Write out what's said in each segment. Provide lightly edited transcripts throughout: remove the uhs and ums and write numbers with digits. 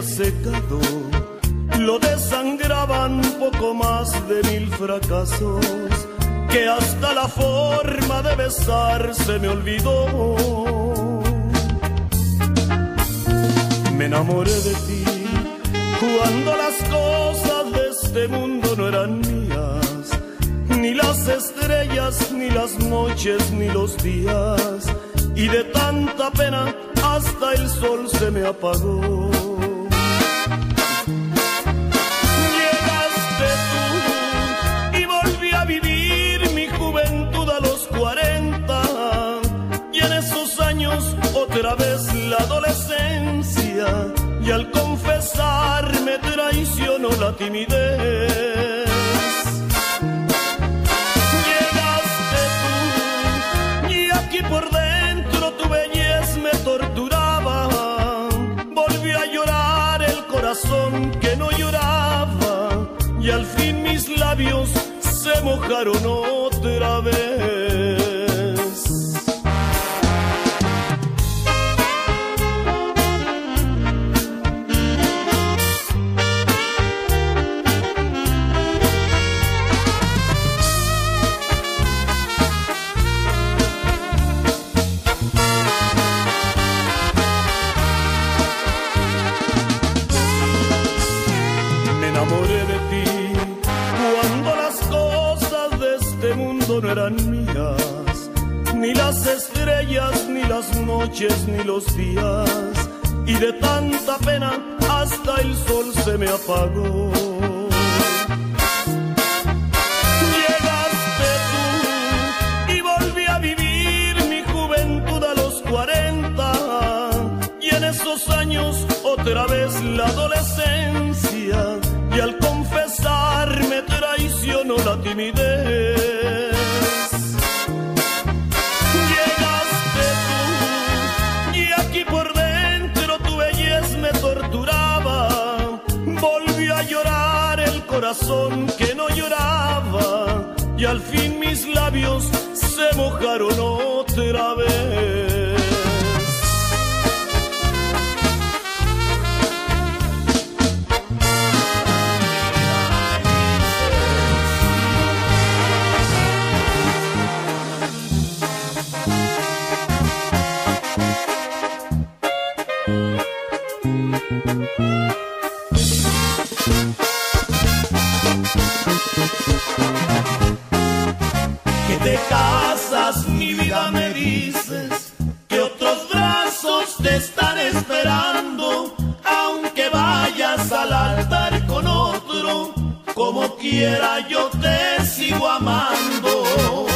secado, lo desangraban poco más de 1000 fracasos, que hasta la forma de besar se me olvidó. Me enamoré de ti cuando las cosas de este mundo no eran mías, ni las estrellas, ni las noches, ni los días, y de tanta pena hasta el sol se me apagó. Llegaste tú y volví a vivir mi juventud a los 40, y en esos años otra vez la adolescencia, y al confesar me traicionó la timidez. Llegaste tú y aquí por dentro tu belleza me torturaba, volví a llorar el corazón que no lloraba, y al fin mis labios se mojaron otra vez. No eran mías, ni las estrellas, ni las noches, ni los días, y de tanta pena hasta el sol se me apagó. Llegaste tú y volví a vivir mi juventud a los 40, y en esos años otra vez la adolescencia, y al confesar me traicionó la timidez. Corazón que no lloraba, y al fin mis labios se mojaron otra vez. Que te casas, mi vida, me dices, que otros brazos te están esperando, aunque vayas al altar con otro, como quiera yo te sigo amando.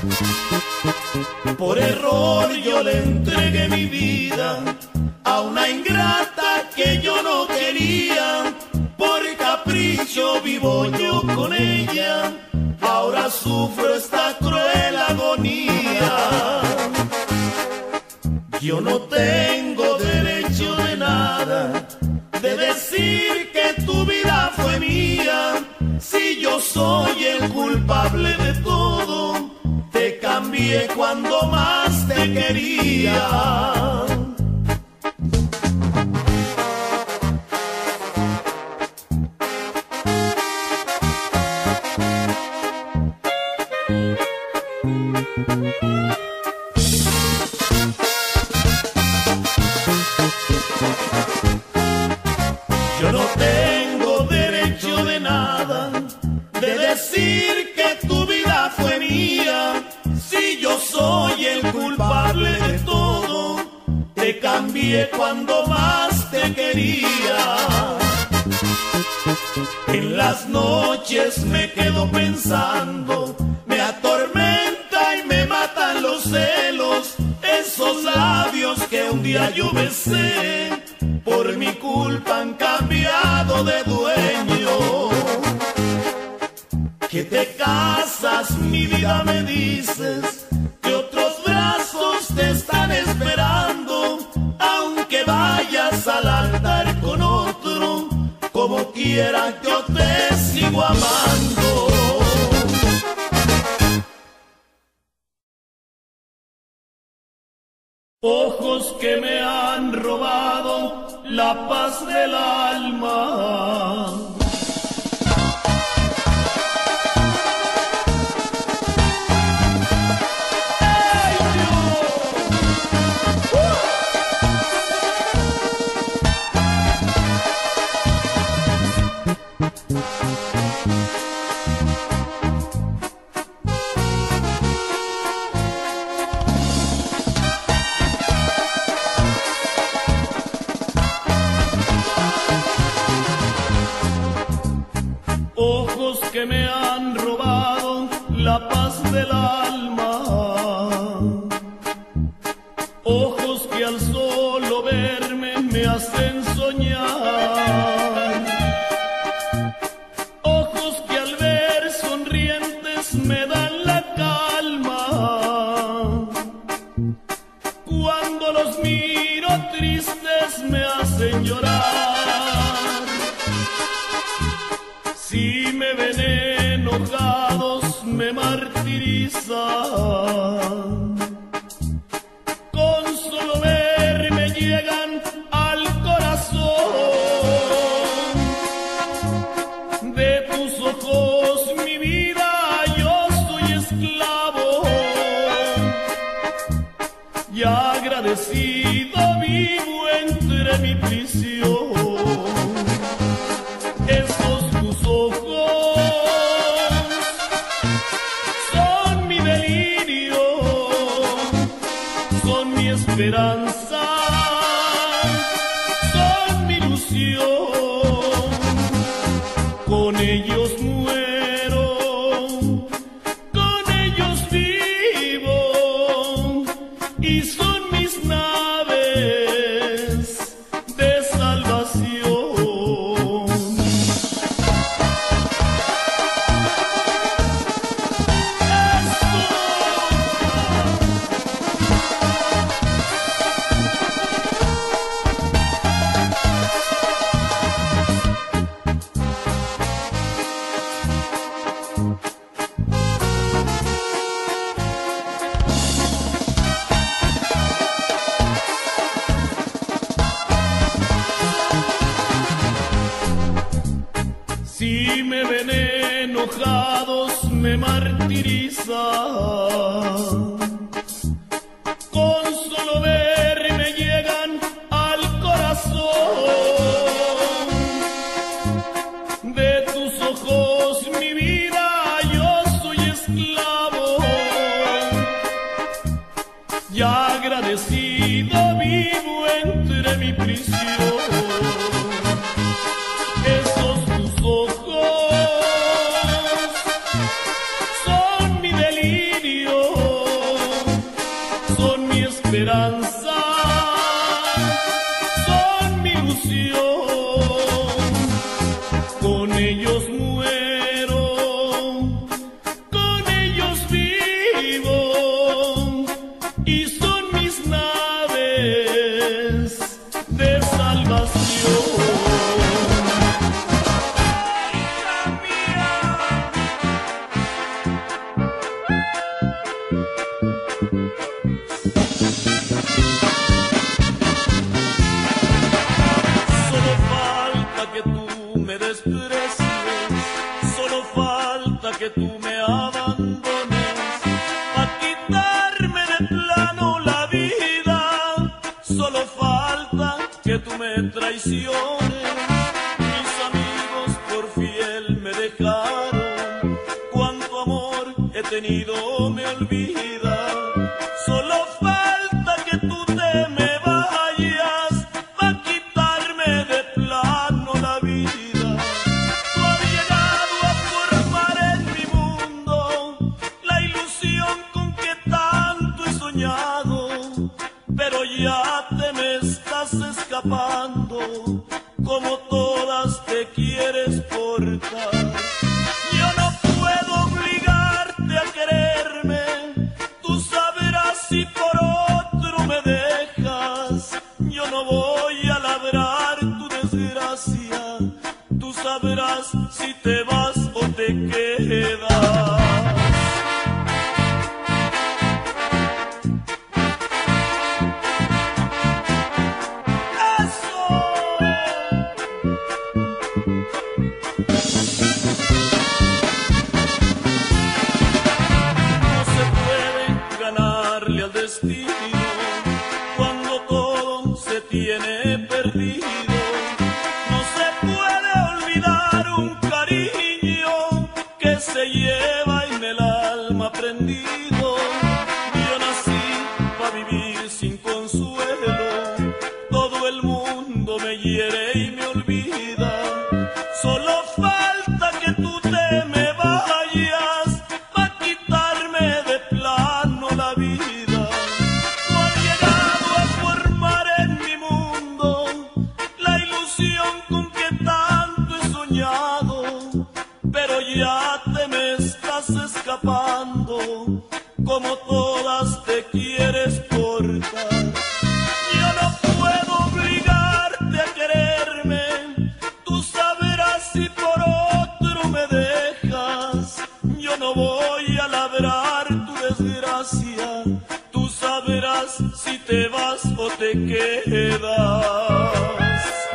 Por error yo le entregué mi vida a una ingrata que yo no quería, por capricho vivo yo con ella, ahora sufro esta cruel agonía. Yo no tengo derecho de nada, de decir que tu vida fue mía, si yo soy el culpable de todo, te cambié cuando más te quería. Yo no tengo derecho de nada, de decir que tu vida fue mía, si yo soy el culpable de todo, te cambié cuando más te quería. En las noches me quedo pensando, me atormenta y me matan los celos, esos labios que un día yo besé, por mi culpa han cambiado de dueño. Que te casas, mi vida, me dices, que otros brazos te están esperando, aunque vayas al altar con otro, como quiera yo te sigo amando. Ojos que me han robado la paz del alma. Ojos que me han robado la paz del alma, ojos que al solo verme me hacen soñar, ojos que al ver sonrientes me dan la calma, cuando los miro tristes me hacen llorar. Si me ven enojados me martirizan, con solo verme llegan al corazón. De tus ojos mi vida yo soy esclavo, y agradecido vivo entre mi prisión. Esperanza, son mi ilusión, con ellos muero, con ellos vivo, y son mis naves de salvación. Si me ven enojados me martirizan, con solo verme llegan al corazón. De tus ojos mi vida yo soy esclavo, y agradecido vivo entre mi prisión. Esperanza, son mi ilusión, con ellos muero, con ellos vivo, y son mis naves de salvación. Solo falta que tú me abandones, pa' quitarme de plano la vida. Solo falta que tú me traiciones. Mis amigos por fiel me dejaron, cuánto amor he tenido me olvida. Solo falta que tú te me vayas, pa' quitarme de plano la vida. Pero ya te me estás escapando, como todas te quieres portar. Yo no puedo obligarte a quererme, tú sabrás si por otro me dejas. Yo no voy a labrar tu desgracia, tú sabrás si te vas o te quedas. ¡Eso! No se puede ganarle al destino cuando todo se tiene perdido. No se puede olvidar un cariño que se lleva en el alma prendido. Yo nací para vivir sin consuelo, todo el mundo me hiere y me olvida. Solo falta que tú te me vayas pa' quitarme de plano la vida. No has llegado a formar en mi mundo la ilusión con que tanto he soñado, pero ya te me estás escapando, como todas te quieres portar. Yo no puedo obligarte a quererme, tú sabrás si por otro me dejas. Yo no voy a labrar tu desgracia, tú sabrás si te vas o te quedas.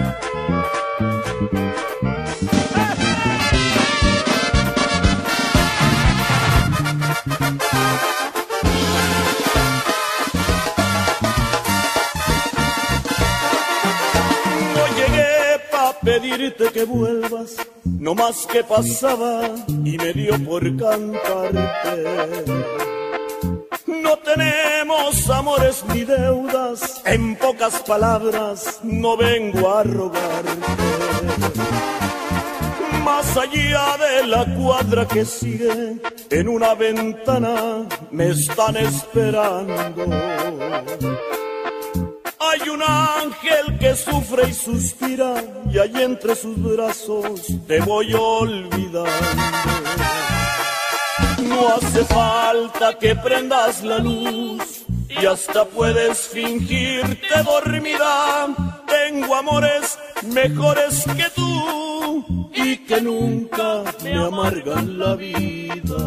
No llegué pa' pedirte que vuelvas, no más que pasaba y me dio por cantarte. No tenemos amores ni deudas, en pocas palabras no vengo a rogarte. Más allá de la cuadra que sigue, en una ventana me están esperando. Hay un ángel que sufre y suspira, y allí entre sus brazos te voy olvidando. No hace falta que prendas la luz, y hasta puedes fingirte dormida. Tengo amores mejores que tú y que nunca me amargan la vida.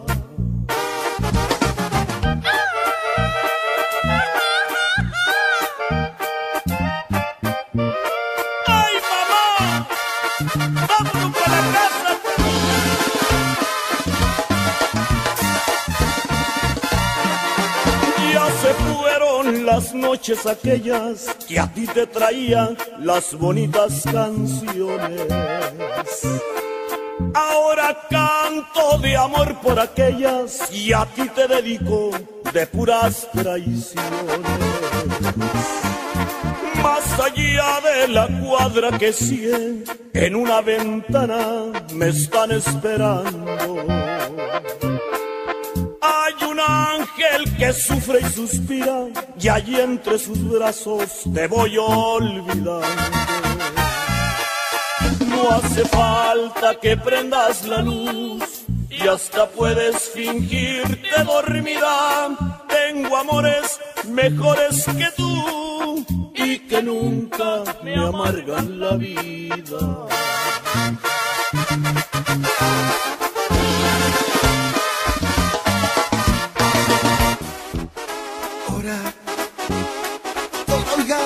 ¡Ay, mamá! ¡Vámonos para la casa! Ya se fueron las noches aquellas que a ti te traían las bonitas canciones. Ahora canto de amor por aquellas y a ti te dedico de puras traiciones. Más allá de la cuadra que sigue, en una ventana me están esperando. Hay un ángel que sufre y suspira, y allí entre sus brazos te voy olvidando. No hace falta que prendas la luz, y hasta puedes fingirte dormida. Tengo amores mejores que tú y que nunca me amargan la vida. Ahora, oiga.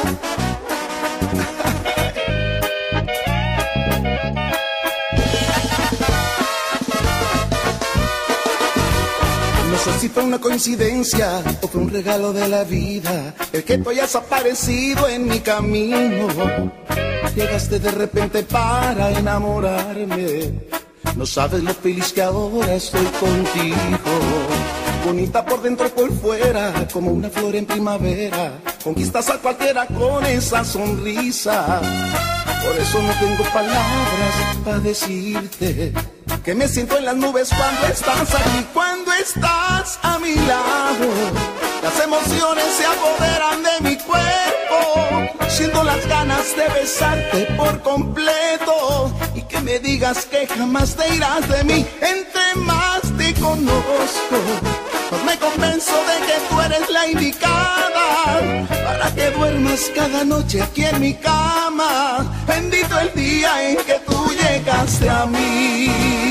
No sé si fue una coincidencia o fue un regalo de la vida el que tú hayas aparecido en mi camino. Llegaste de repente para enamorarme. No sabes lo feliz que ahora estoy contigo. Bonita por dentro y por fuera, como una flor en primavera. Conquistas a cualquiera con esa sonrisa. Por eso no tengo palabras para decirte que me siento en las nubes cuando estás aquí, cuando estás a mi lado. Las emociones se apoderan de mi cuerpo, siento las ganas de besarte por completo y que me digas que jamás te irás de mí. Entre más te conozco, más me convenzo de que tú eres la indicada para que duermas cada noche aquí en mi cama. Bendito el día en que tú llegaste a mí.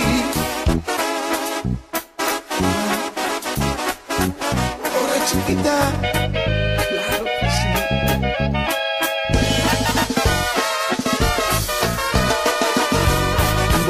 Hola, chiquita. Claro que sí.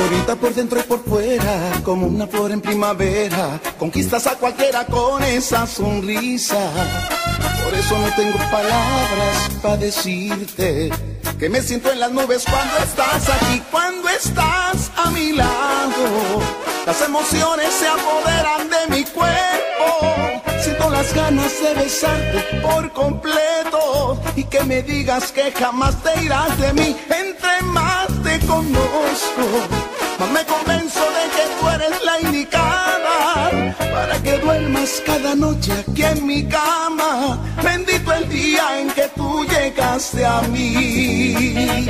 Bonita por dentro y por fuera, como una flor en primavera. Conquistas a cualquiera con esa sonrisa. Por eso no tengo palabras para decirte que me siento en las nubes cuando estás aquí, cuando estás a mi lado. Las emociones se apoderan de mi cuerpo. Siento las ganas de besarte por completo y que me digas que jamás te irás de mí. Entre más te conozco, más me convenzo de que tú eres la indicada para que duermas cada noche aquí en mi cama. Bendito el día en que tú llegaste a mí.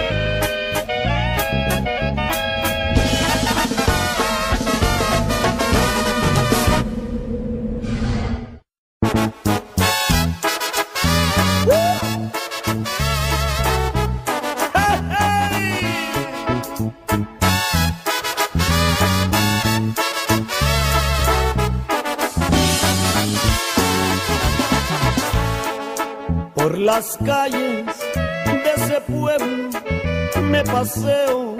Por las calles de ese pueblo me paseo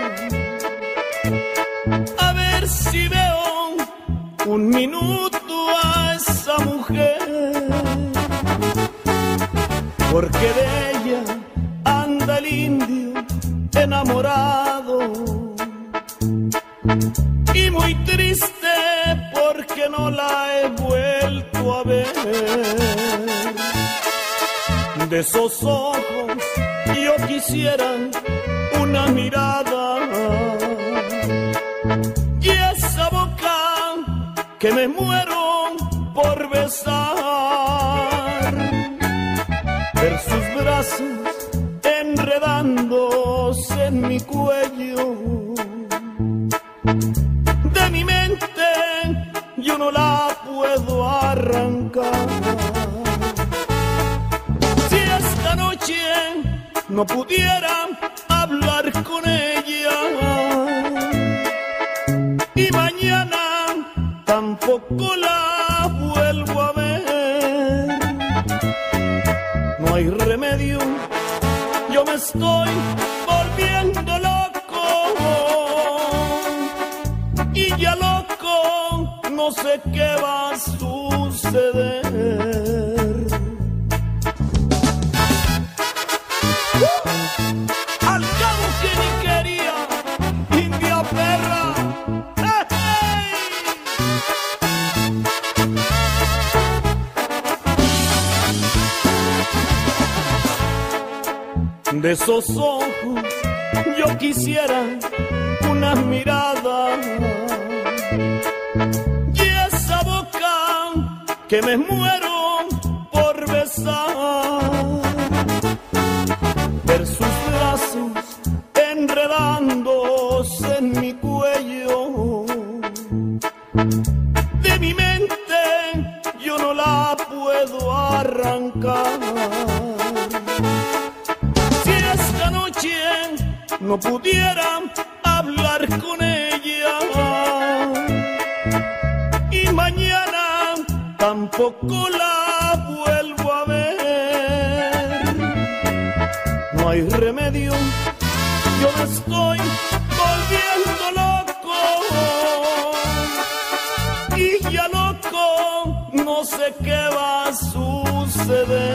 a ver si veo un minuto a esa mujer, porque de ella anda el indio enamorado y muy triste porque no la he vuelto a ver. De esos ojos yo quisiera una mirada y esa boca que me muero por besar, ver sus brazos enredándose en mi cuello. De mi mente yo no la puedo arrancar. No pudiera hablar con ella y mañana tampoco la vuelvo a ver. No hay remedio, yo me estoy volviendo loco y ya loco no sé qué va a suceder. Al cabo que ni quería, india perra. ¡Hey! De esos ojos yo quisiera una mirada y esa boca que me muero por besar, ver sus brazos enredándose en mi cuello. De mi mente yo no la puedo arrancar. Si esta noche no pudiera hablar con ella y mañana tampoco la vuelvo a ver, no hay remedio, yo me estoy volviendo loco y ya loco no sé qué va a suceder.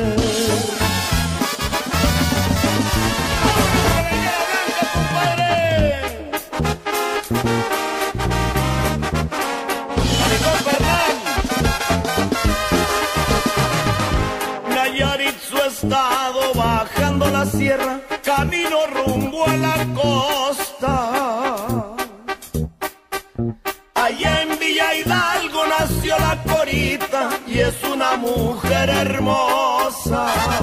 Estado bajando la sierra, camino rumbo a la costa. Allá en Villa Hidalgo nació la Corita y es una mujer hermosa.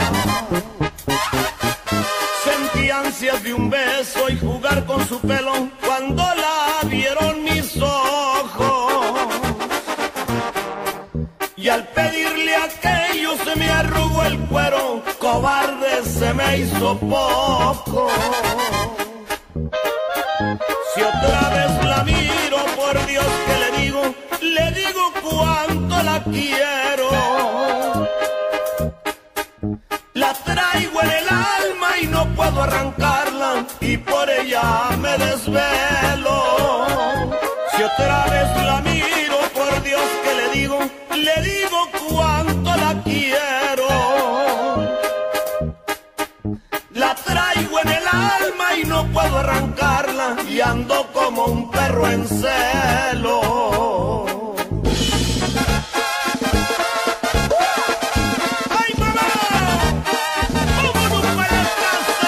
Sentí ansias de un beso y jugar con su pelo cuando la vieron mis ojos. Y al pedirle aquello se me arrugó el cuero, cobarde se me hizo poco. Si otra vez la miro, por Dios que le digo cuánto la quiero. La traigo en el alma y no puedo arrancarla y por ella me desvelo. y ando como un perro en celo. ¡Ay, mamá! ¡Vámonos para la casa!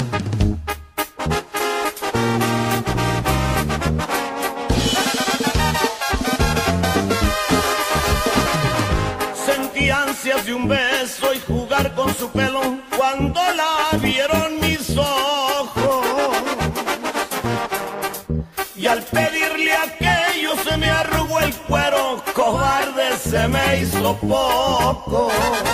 Sentí ansias de un beso y jugar con su pelo cuando la vieron mis ojos. Y al pedirle aquello se me arrugó el cuero, cobarde se me hizo poco.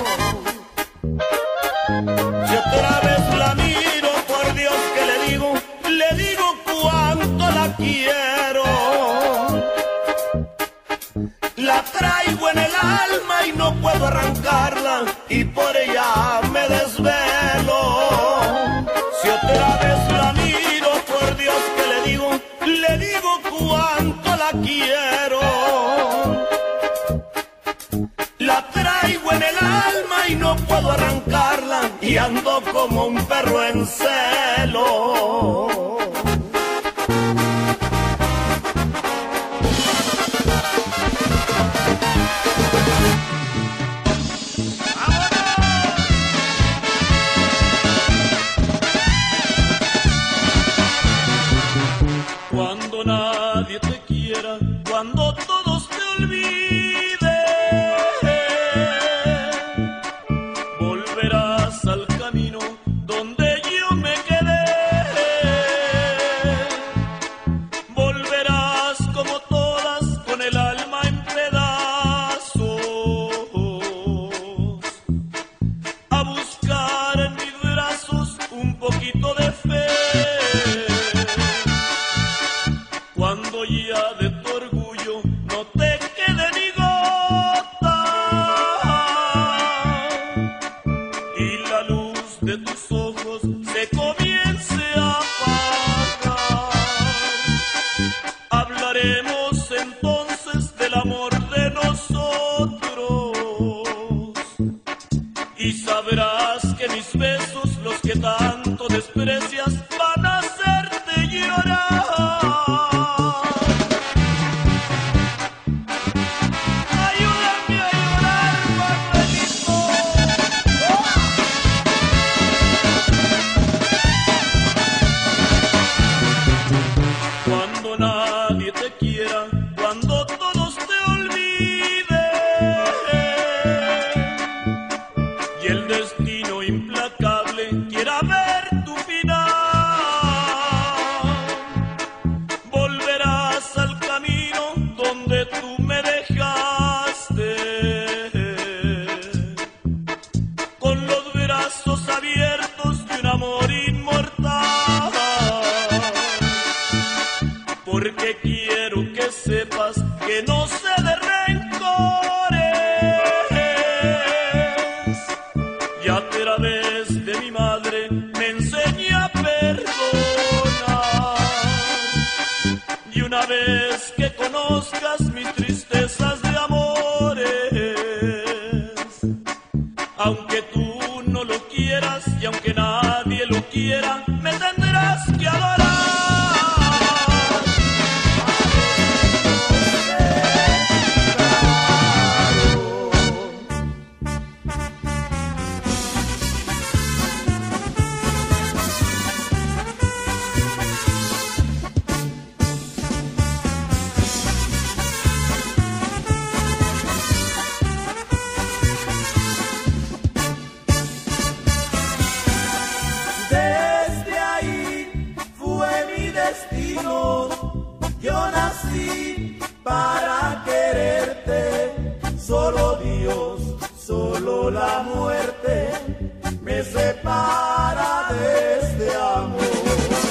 Si otra vez la miro, por Dios que le digo cuánto la quiero. La traigo en el alma y no puedo arrancarla, y por ella me desvelo. Si otra vez la miro, por Dios que le digo cuánto la quiero. La traigo en el alma y no puedo arrancarla, y ando como un perro en celo. Cuando nadie te quiera, cuando todos te olviden, volverás al camino donde yo me quedé. Volverás como todas con el alma en pedazos a buscar en mis brazos un poquito de fe. Cuando ya de tu orgullo no te quede ni gota y la luz de tus ojos se comience a apagar, hablaremos entonces del amor de nosotros y sabrás que mis besos, los que tanto desprecias, van a hacerte llorar. Cuando nadie te quiera, cuando todos te olviden y el destino implacable quiera ver tu final, volverás al camino donde tú me dejaste, con los brazos abiertos de un amor inmortal. Porque quiero que sepas que no sé de rencores y a través de mi madre me enseña a perdonar. Y una vez que conozcas mis tristezas de amores, aunque tú no lo quieras y aunque nadie lo quiera, me tendrás que adorar. Yo nací para quererte, solo Dios, solo la muerte me separa de este amor.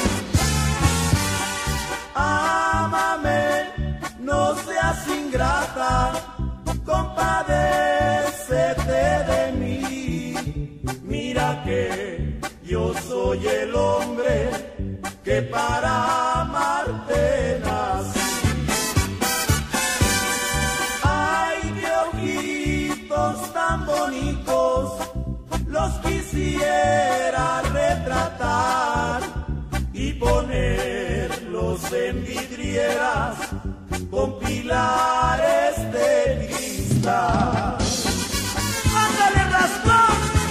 Ámame, no seas ingrata, compadécete de mí. Mira que yo soy el hombre que para amarte nací. Ay, qué ojitos tan bonitos, los quisiera retratar y ponerlos ponerlos en vidrieras con pilares de cristal. ¡Ándale, Raspón!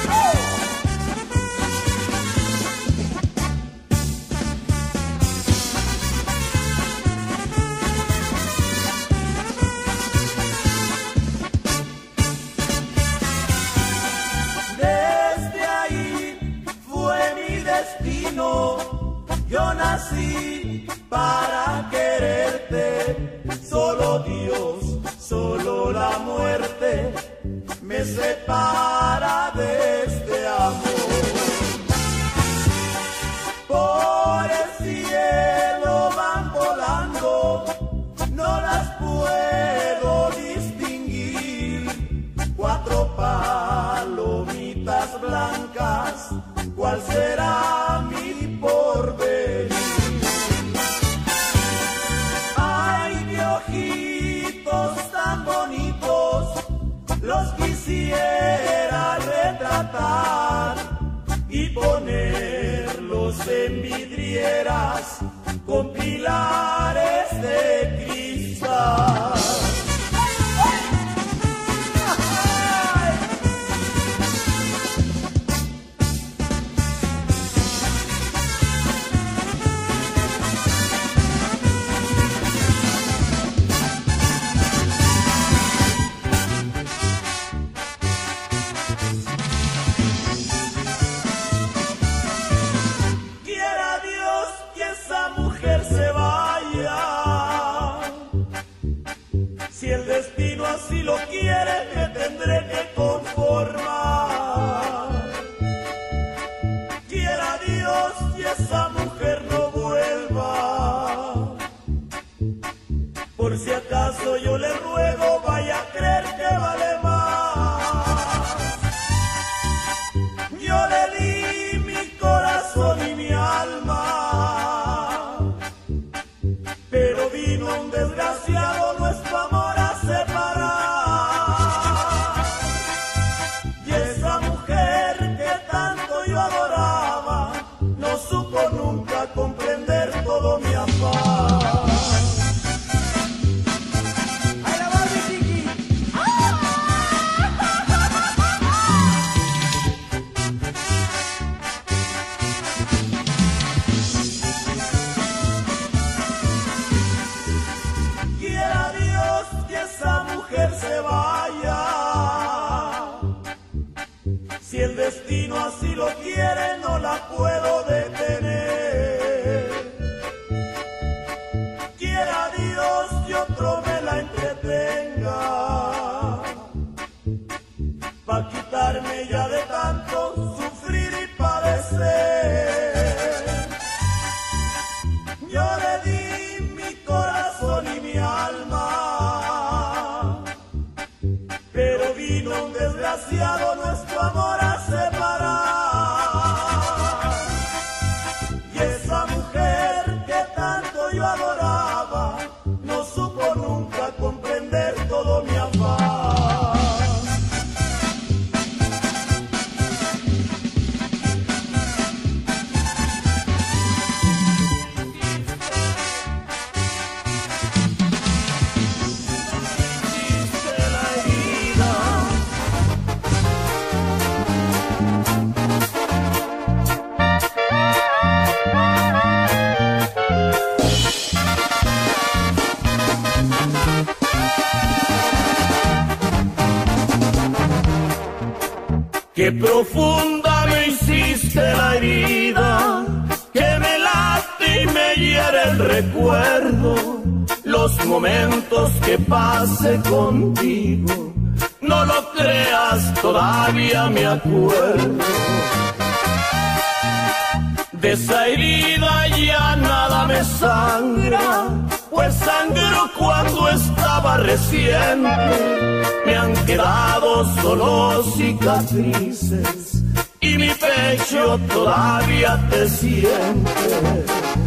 Yo nací para quererte, solo Dios, solo la muerte me separa de este amor. Por el cielo van volando, no las puedo distinguir, 4 palomitas blancas, ¿cuál será mi porvenir? Ay, de ojitos tan bonitos, los quisiera retratar y ponerlos en vidrieras con pilares de cristal. Si lo quiere, me tendré que conformar. Quiera Dios que esa mujer no vuelva. Por si acaso yo le ruego, vaya a creer que vale más. Yo le di mi corazón y mi alma, pero vino un desgraciado, nuestro amor a separar. Comprender todo mi afán. ¡Ahí la va, mi chiqui! Quiera Dios que esa mujer se vaya. Si el destino así lo quiere, no la puedo detener. Que otro me la entretenga, pa' quitarme ya de tanto sufrir y padecer. Yo le di mi corazón y mi alma, pero vino un desgraciado, nuestro amor a separar. Y esa mujer que tanto yo adoraba, no supo nunca comprender todo mi afán. Qué profunda me hiciste la herida, que me late y me hiere el recuerdo. Los momentos que pasé contigo, no lo creas, todavía me acuerdo. De esa herida ya nada me sangra, pues sangró cuando estaba reciente. Me han quedado solo cicatrices y mi pecho todavía te siente.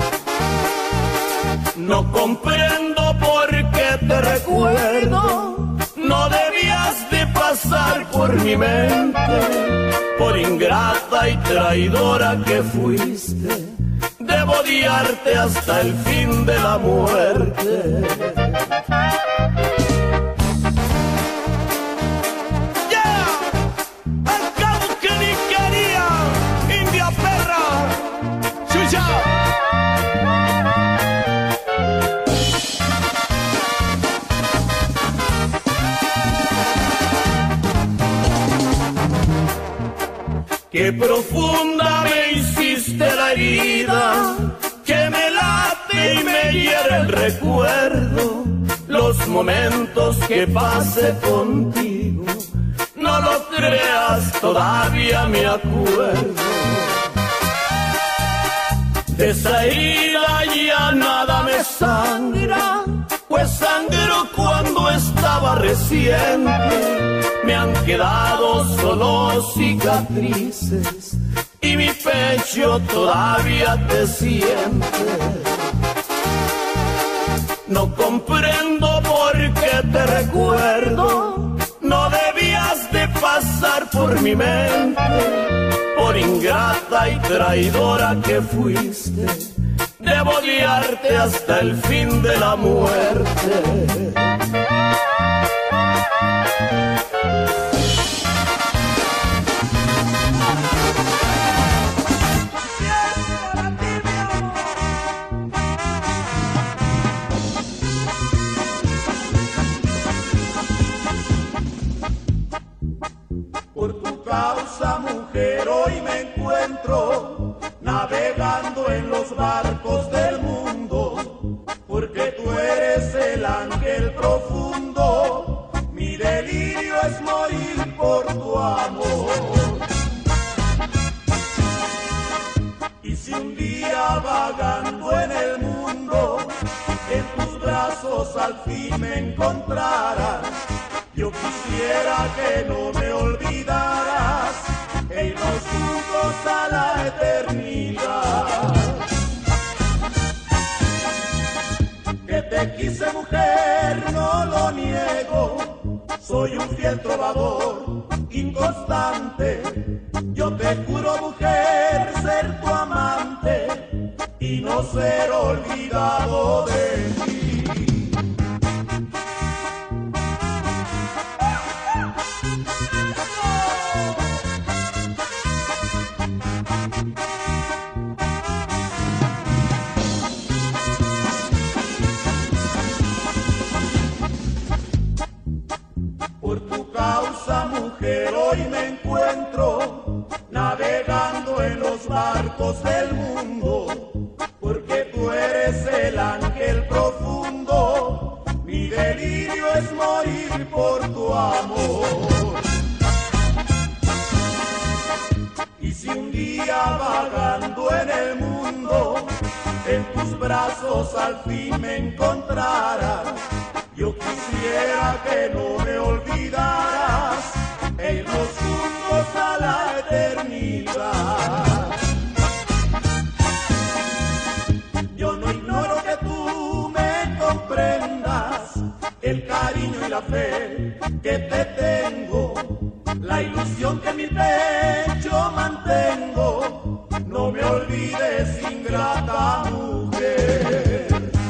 No comprendo por qué te recuerdo, no debías de pasar por mi mente, por ingrata y traidora que fuiste. De debo odiarte hasta el fin de la muerte. Qué profunda me hiciste la herida, que me late y me hiere el recuerdo. Los momentos que pasé contigo, no lo creas, todavía me acuerdo. De esa herida ya nada me sangra, pues sangró cuando estaba reciente. Me han quedado solo cicatrices y mi pecho todavía te siente. No comprendo por qué te recuerdo, no debías de pasar por mi mente. Por ingrata y traidora que fuiste, debo odiarte hasta el fin de la muerte. Por tu causa, mujer, hoy me encuentro navegando en los barcos del mundo, porque tú eres el ángel profundo, mi delirio es morir por tu amor. Y si un día vagando en el mundo, en tus brazos al fin me encontrara, yo quisiera que no me olvidaras e irnos juntos a la eternidad. Que te quise, mujer, no lo niego, soy un fiel trovador, inconstante. Yo te juro, mujer, ser tu amante y no ser olvidado de ti. Por tu causa, mujer, hoy me encuentro navegando en los barcos del mundo, porque tú eres el ángel profundo, mi delirio es morir por tu amor. Y si un día vagando en el mundo, en tus brazos al fin me encontrara, yo quisiera que no me olvidaras e irnos juntos a la eternidad. Yo no ignoro que tú me comprendas el cariño y la fe que te tengo, la ilusión que en mi pecho mantengo. No me olvides, ingrata mujer.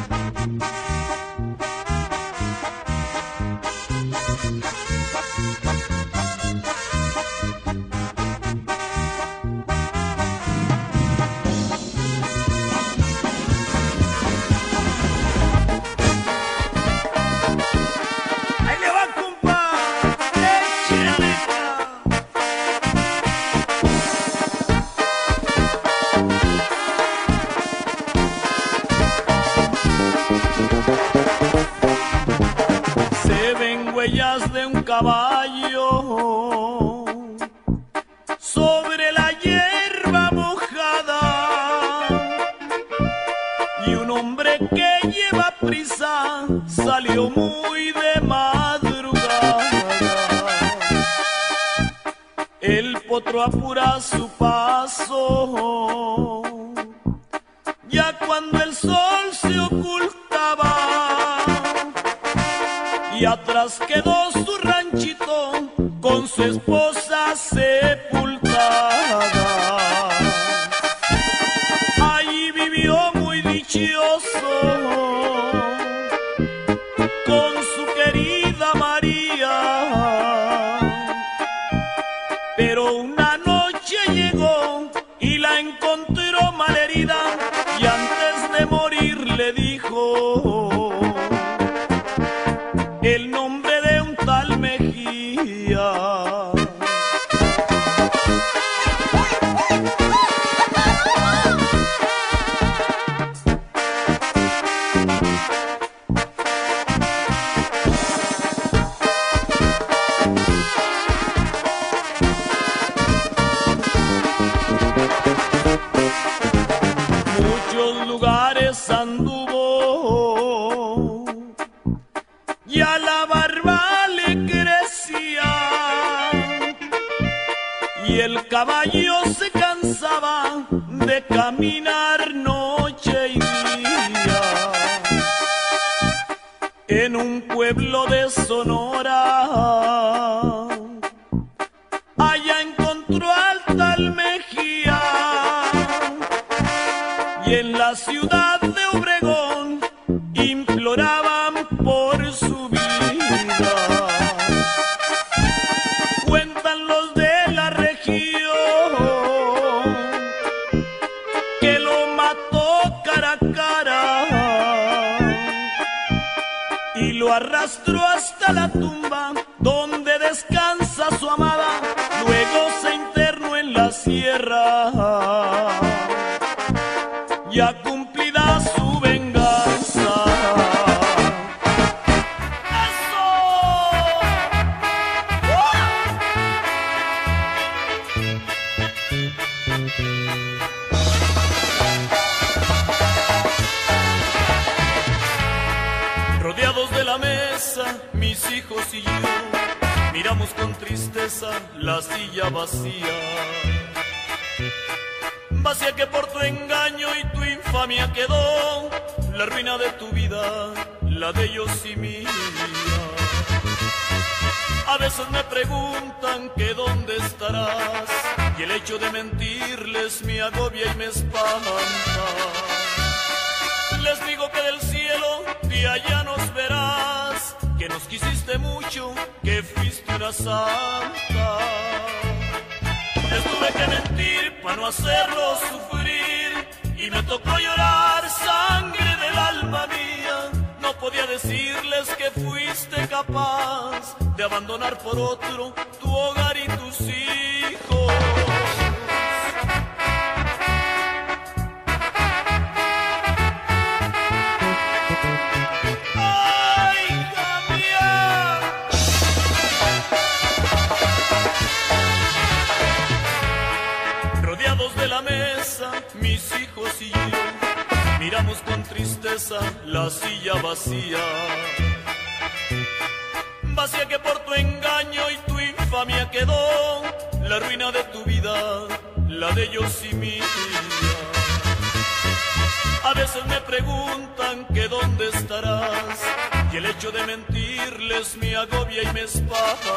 De un caballo sobre la hierba mojada y un hombre que lleva prisa salió muy de madrugada. El potro apura su paso ya cuando el sol se ocultaba y atrás quedó su ranchito con su esposa sepultada. Allí vivió el nombre de un tal Mejía. Muchos lugares anduvo y a la barba le crecía, y el caballo se cansaba de caminar noche y día. En un pueblo de Sonora, allá encontró al tal Mejía, y en la ciudad de Obregón imploraban por su vida. Cuentan los de la región que lo mató cara a cara y lo arrastró hasta la tumba donde descansa su amada. Luego se internó en la sierra, ya cumplida su venganza. ¡Eso! Rodeados de la mesa, mis hijos y yo, miramos con tristeza la silla vacía. Vacía que por tu engaño y tu infamia quedó, la ruina de tu vida, la de ellos y mía. A veces me preguntan que dónde estarás, y el hecho de mentirles me agobia y me espanta. Les digo que del cielo de allá nos verás, que nos quisiste mucho, que fuiste una santa. Les tuve que mentir para no hacerlos sufrir, y me tocó llorar sangre del alma mía. No podía decirles que fuiste capaz de abandonar por otro tu hogar y tus hijos. ¡Ay, hija mía! Rodeados de la mesa, mis hijos y yo, miramos con tristeza la silla vacía. Vacía que por tu engaño y tu infamia quedó, la ruina de tu vida, la de ellos y mía. A veces me preguntan que dónde estarás, y el hecho de mentirles me agobia y me espanta.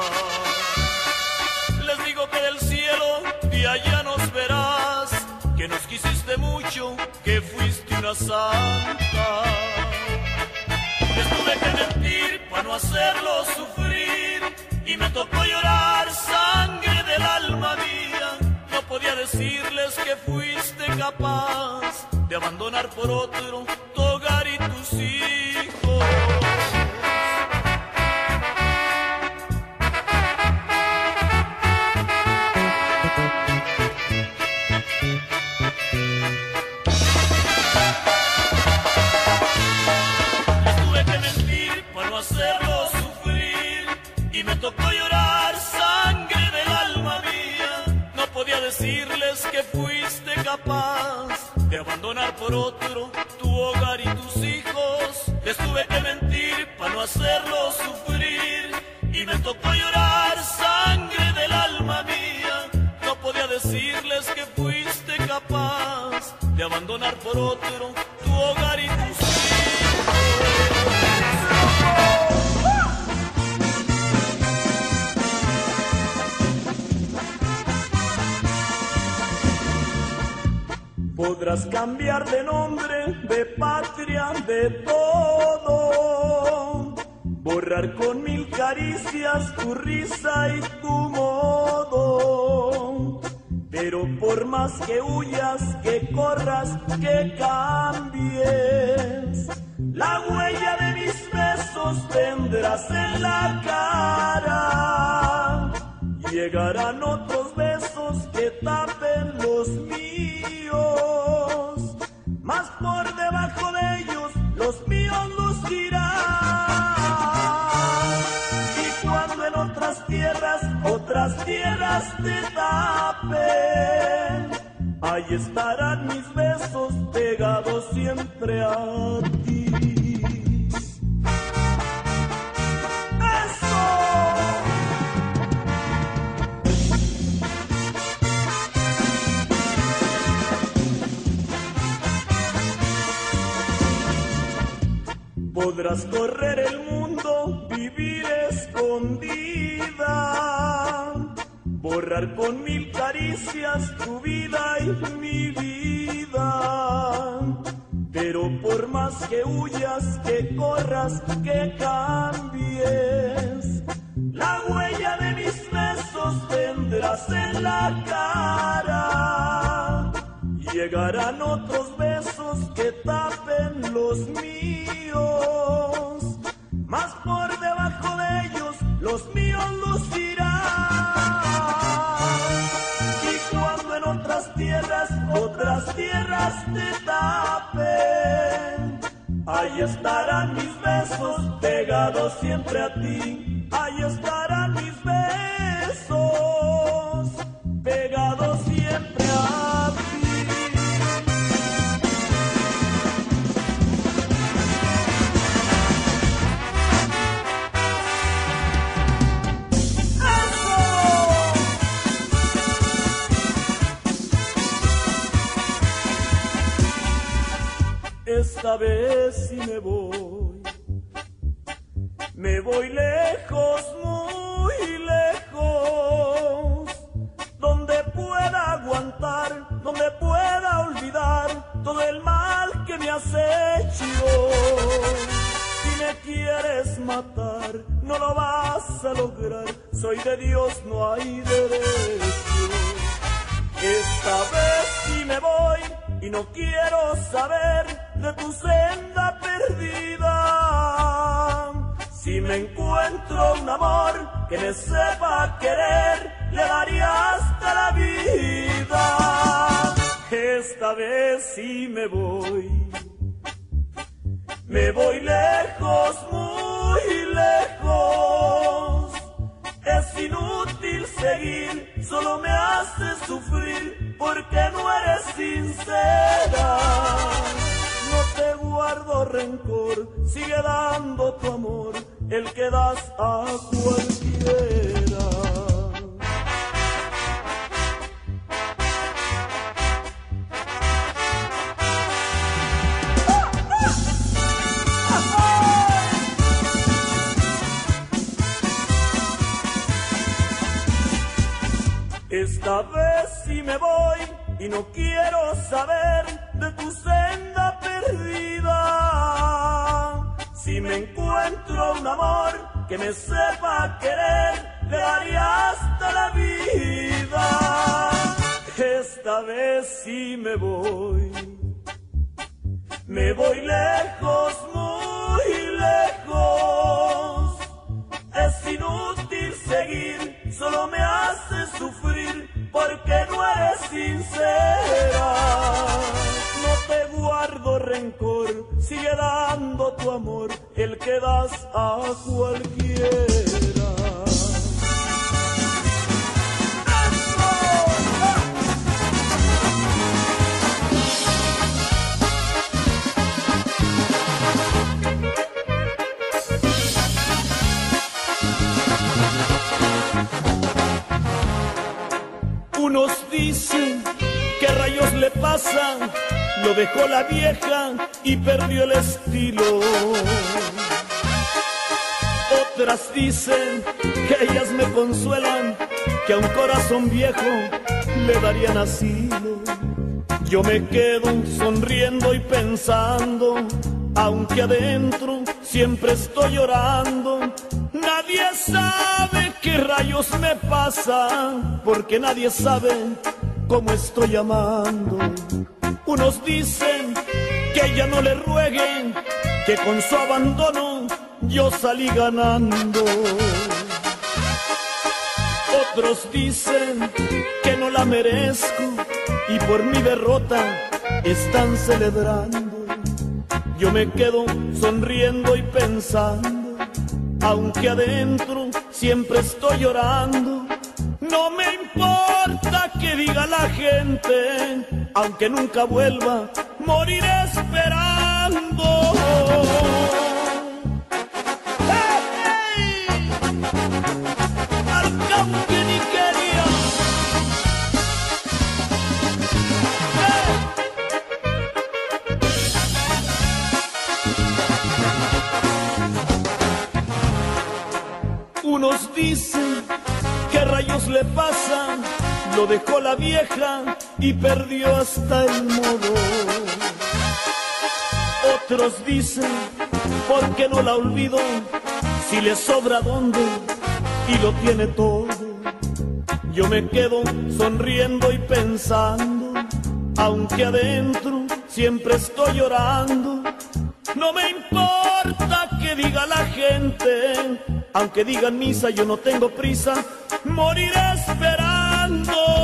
Les digo que del cielo de allá nos verás, que nos quisiste mucho, que fuiste una santa. Les tuve que mentir para no hacerlos sufrir, y me tocó llorar sangre del alma mía. No podía decirles que fuiste capaz de abandonar por otro tu hogar y tus hijos. Hacerlo sufrir, y me tocó llorar sangre del alma mía. No podía decirles que fuiste capaz de abandonar por otro tu hogar y tus hijos. Les tuve que mentir para no hacerlo sufrir, y me tocó llorar sangre del alma mía. No podía decirles que fuiste capaz de abandonar por otro tu hogar y tus hijos. Podrás cambiar de nombre, de patria, de todo, borrar con 1000 caricias tu risa y tu modo. Pero por más que huyas, que corras, que cambies, La huella de mis besos tendrás en la cara. Llegarán otros besos que tapen los míos, mas por debajo de ellos los míos lucirán. Y cuando en otras tierras te tapen, ahí estarán mis besos pegados siempre a ti. ¡Eso! Podrás correr el mundo, vivir escondida, borrar con 1000 caricias tu vida y mi vida. Pero por más que huyas, que corras, que cambies, la huella de mis besos tendrás en la cara. Llegarán otros besos que tapen los míos, mas por debajo de ellos los míos lucirán. Y cuando en otras tierras te tapen, ahí estarán mis besos pegados siempre a ti. Ahí estarán mis besos pegados siempre a ti. Esta vez sí me voy lejos, muy lejos, donde pueda aguantar, donde pueda olvidar todo el mal que me has hecho. Si me quieres matar, no lo vas a lograr, soy de Dios, no hay derecho. Esta vez sí me voy y no quiero saber de tu senda perdida. Si me encuentro un amor que me sepa querer, le daría hasta la vida. Esta vez sí me voy lejos, muy lejos. Es inútil seguir, solo me haces sufrir, porque no eres sincera. No te guardo rencor, sigue dando tu amor, el que das a cualquiera. Esta vez sí me voy y no quiero saber de tu senda perdida. Si me encuentro un amor que me sepa querer, le daría hasta la vida. Esta vez sí me voy lejos, muy lejos. Es inútil seguir, solo me haces sufrir, porque no eres sincera. No te guardo rencor, sigue dando tu amor, el que das a cualquiera. Unos dicen que rayos le pasan, lo dejó la vieja y perdió el estilo. Otras dicen que ellas me consuelan, que a un corazón viejo le darían asilo. Yo me quedo sonriendo y pensando, aunque adentro siempre estoy llorando. Nadie sabe qué rayos me pasan, porque nadie sabe cómo estoy amando. Unos dicen que ya no le rueguen, que con su abandono yo salí ganando. Otros dicen que no la merezco y por mi derrota están celebrando. Yo me quedo sonriendo y pensando, aunque adentro siempre estoy llorando. No me importa que diga la gente, aunque nunca vuelva, moriré esperando. ¡Hey, hey! Aunque ni quería. ¡Hey! Unos dicen ¿qué rayos le pasa? Lo dejó la vieja y perdió hasta el modo. Otros dicen, ¿por qué no la olvido? Si le sobra dónde y lo tiene todo. Yo me quedo sonriendo y pensando, aunque adentro siempre estoy llorando. No me importa que diga la gente, aunque digan misa yo no tengo prisa, moriré esperando.